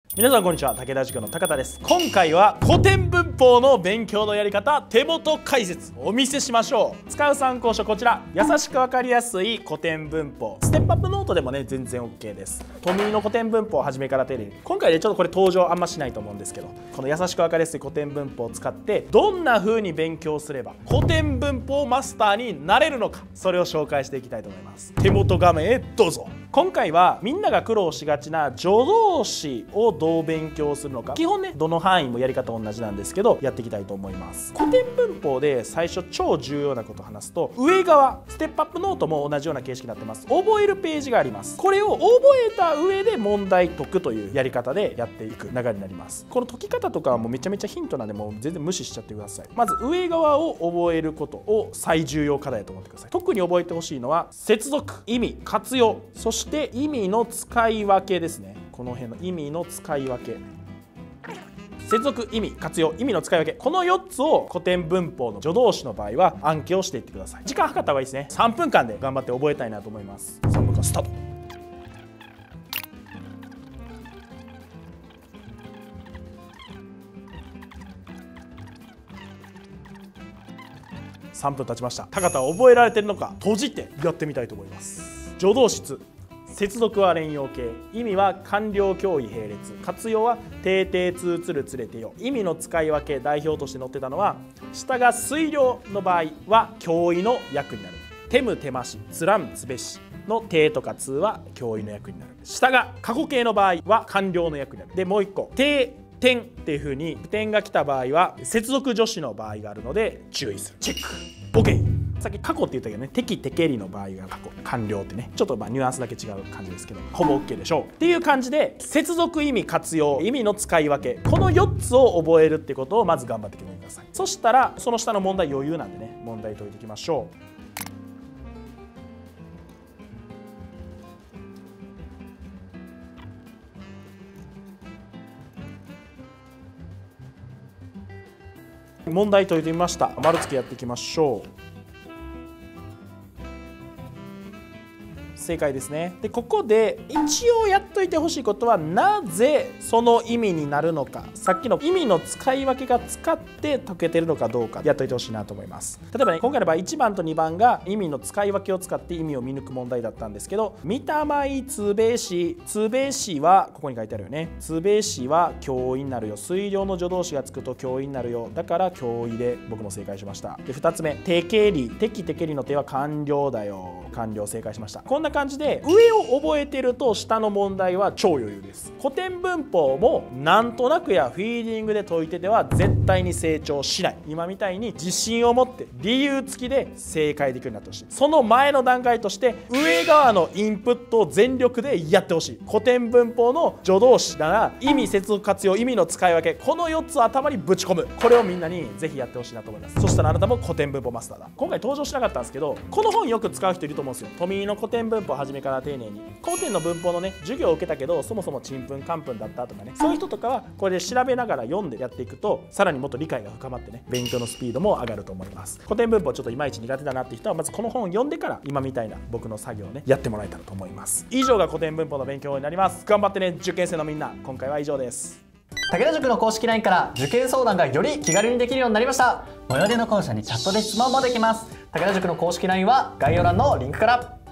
皆さんこんにちは、武田塾の高田です。今回は古典文法の勉強のやり方手元解説お見せしましょう。使う参考書こちら、優しく分かりやすい古典文法、ステップアップノートでもね全然 OK です。トミーの古典文法を初めから丁寧に、今回でちょっとこれ登場あんましないと思うんですけど、この優しく分かりやすい古典文法を使ってどんな風に勉強すれば古典文法マスターになれるのか、それを紹介していきたいと思います。手元画面へどうぞ。今回はみんなが苦労しがちな助動詞をどう勉強するのか、基本ねどの範囲もやり方同じなんですけどやっていきたいと思います。古典文法で最初超重要なことを話すと、上側ステップアップノートも同じような形式になってます。覚えるページがあります。これを覚えた上で問題解くというやり方でやっていく流れになります。この解き方とかはもうめちゃめちゃヒントなんで、もう全然無視しちゃってください。まず上側を覚えることを最重要課題だと思ってください。特に覚えてほしいのは接続、意味、活用、そして意味の使い分けですね。この辺の意味の使い分け、接続、意味、活用、意味の使い分け、この4つを古典文法の助動詞の場合は暗記をしていってください。時間計った方がいいですね。3分間で頑張って覚えたいなと思います。3分間スタート。3分経ちました。高田は覚えられてるのか、閉じてやってみたいと思います。助動詞、接続は連用形、意味は完了教義並列、活用は定定通つるつれてよ。意味の使い分け、代表として載ってたのは、下が推量の場合は教義の役になる。手む手まし、つらんつべしの定とか通は教義の役になる。下が過去形の場合は完了の役になる。でもう一個、定点っていう風に点が来た場合は接続助詞の場合があるので注意する。チェック OK。 さっき過去って言ったけどね、敵テケリの場合が過去、完了ってね、ちょっとニュアンスだけ違う感じですけど、ほぼ OK でしょうっていう感じで、接続、意味、活用、意味の使い分け、この4つを覚えるってことをまず頑張ってきてください。そしたらその下の問題余裕なんでね、問題解いていきましょう。問題解いてみました。丸付けやっていきましょう。正解ですね。でここで一応やっといてほしいことは、なぜその意味になるのか、さっきの意味の使い分けが使って解けてるのかどうかやっといてほしいなと思います。例えばね、今回の場合1番と2番が意味の使い分けを使って意味を見抜く問題だったんですけど、見たまいつべし、つべしはここに書いてあるよね。つべしは教意になるよ。推量の助動詞がつくと教意になるよ。だから教意で僕も正解しました。で2つ目、てけり、敵てけりの手は完了だよ。完了、正解しました。こんな感じで上を覚えてると下の問題は超余裕です。古典文法もなんとなくやフィーリングで解いてては絶対に成長しない。今みたいに自信を持って理由付きで正解できるようになってほしい。その前の段階として上側のインプットを全力でやってほしい。古典文法の助動詞なら意味、接続、活用、意味の使い分け、この4つを頭にぶち込む。これをみんなにぜひやってほしいなと思います。そしたらあなたも古典文法マスターだ。今回登場しなかったんですけど、この本よく使う人いると思うんですよ。トミーの古典文法初めから丁寧に、古典の文法のね授業を受けたけどそもそもちんぷんかんぷんだったとかね、そういう人とかはこれで調べながら読んでやっていくと、さらにもっと理解が深まってね、勉強のスピードも上がると思います。古典文法ちょっといまいち苦手だなって人はまずこの本を読んでから今みたいな僕の作業をねやってもらえたらと思います。以上が古典文法の勉強になります。頑張ってね、受験生のみんな。今回は以上です。 武田塾の公式 LINE から受験相談がより気軽にできるようになりました。最寄りの校舎にチャットで質問もできます。武田塾の公式 LINE は概要欄のリンクから。